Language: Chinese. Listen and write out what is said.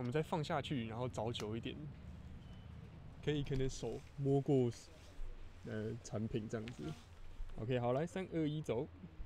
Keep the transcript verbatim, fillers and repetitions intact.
我们再放下去，然后找久一点，可以可能手摸过呃产品这样子。OK， 好，来三二一走。